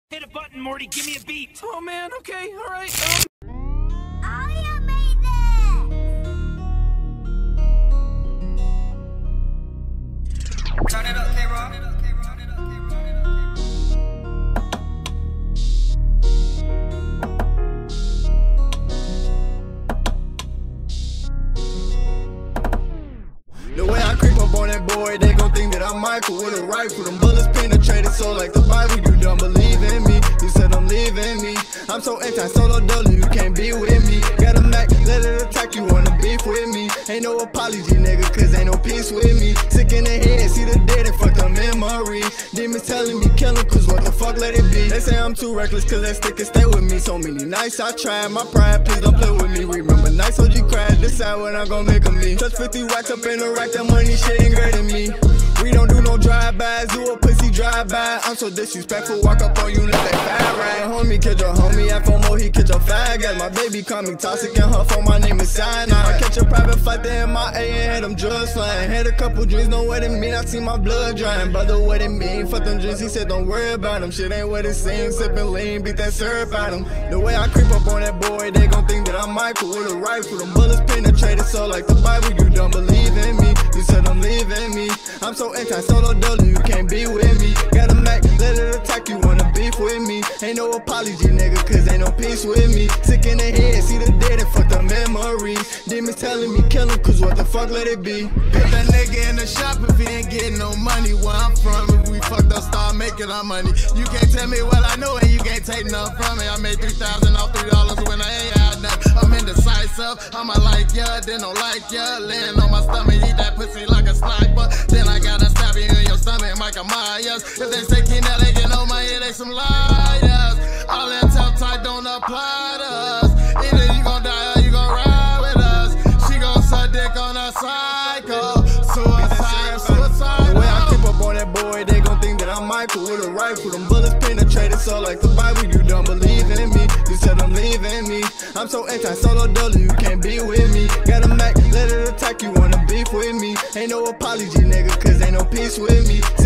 Hit a button, Morty, give me a beat. Oh man, okay, alright. I made this! Turn it up, K-Rock. The way I creep up on that boy, they gon' think that I'm Michael with a rifle. Them bullets penetrated so like the Bible, you don't believe in me. You said I'm leaving me. I'm so anti-solo dollar, you can't be with me. Got a Mac, let it attack, you wanna beef with me. Ain't no apology, nigga, cause ain't no peace with me. Sick in the head, see the dead and fuck the memory. Demons telling me kill 'em, cause what the fuck let it be. They say I'm too reckless, cause that stick can stay with me. So many nights I tried, my pride, please don't play with me. Remember nights OG cried, decide when I'm gon' make 'em me. Touch 50 racks up in the rack, that money shit ain't great to me. We don't do no drive-bys, do a pussy drive-by. I'm so disrespectful, walk up on you like that fire ride. Homie, kid your homie, I FOMO, he kid your faggot. My baby call me toxic and her phone, my name is Cyanide. I catch a private flight to MIA and had them drugs flying. Had a couple drinks, know what it mean, I see my blood drying. Brother, what it mean, fuck them drinks, he said don't worry about them. Shit ain't what it seems, sippin' lean, beat that syrup out him. The way I creep up on that boy, they gon' think that I'm Michael with a rifle. Them bullets penetrated so like the Bible, you don't believe in me. You said I'm leaving me. I'm so anti-solo dollar, you can't be with me. Got a Mac, let it attack, you wanna beef with me. Ain't no apology, nigga, cause ain't no peace with me. Sick in the head, see the dead and fuck the memories. Demons telling me kill 'em, cause what the fuck let it be. Put that nigga in the shop if he ain't getting no money. Where I'm from, if we fucked up, start making our money. You can't tell me what I know and you can't take nothing from me. I made 3,000 off $3 when I ain't had nothing. I'm indecisive, I'ma like ya, then don't like ya. Laying on my stomach, eat that pussy like a sniper. Then I gotta stab you in your stomach, Michael Myers. If they say Kina, they get on my head, they some liars. All that tough tight don't apply to us. Either you gon' die or you gon' ride with us. She gon' suck dick on a cycle. Suicide. The way I creep up on that boy, they gon' think that I'm Michael with a rifle. Them bullets penetrated so like the Bible, you don't believe in me. You said I'm leaving me. I'm so anti-solo dollar, you can't be with me. Got a Mac, let it attack, you wanna beef with me. Ain't no apology, nigga, cause ain't no peace with me.